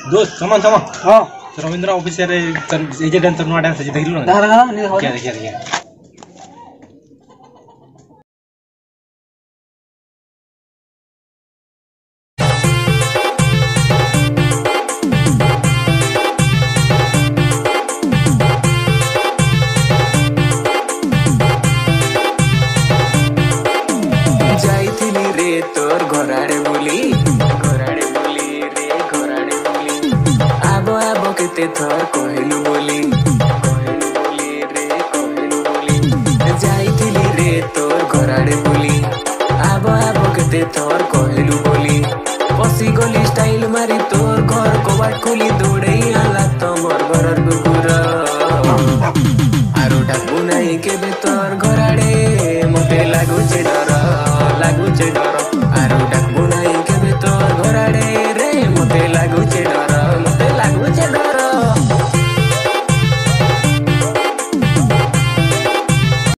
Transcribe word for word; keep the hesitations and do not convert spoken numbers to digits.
दोस्त समान समान हां रविंद्र ऑफिस रे ए जे डांस नुआ डांस देखिलु ना दाखला ना नहीं क्या क्या क्या जाइथिली रे तोर घराड़े बुली घराड़े बुली रे घराड़े बुली आबो आबो केते थर कहलु बोली कहलु बोली रे कहलु बोली जाइथिली रे तोर घराड़े बुली आबो आबो केते थर कहलु बोली पसी गली स्टाइल मारी तोर घर कबाट खोली दौड़े आला तमर घरर